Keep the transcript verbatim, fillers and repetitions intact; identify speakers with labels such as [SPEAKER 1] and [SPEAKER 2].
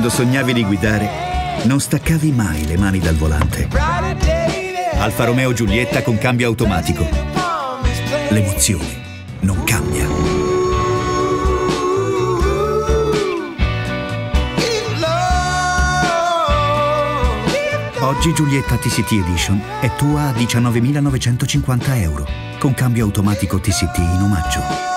[SPEAKER 1] Quando sognavi di guidare, non staccavi mai le mani dal volante. Alfa Romeo Giulietta con cambio automatico. L'emozione non cambia. Oggi Giulietta T C T Edition è tua a diciannovemilanovecentocinquanta euro, con cambio automatico T C T in omaggio.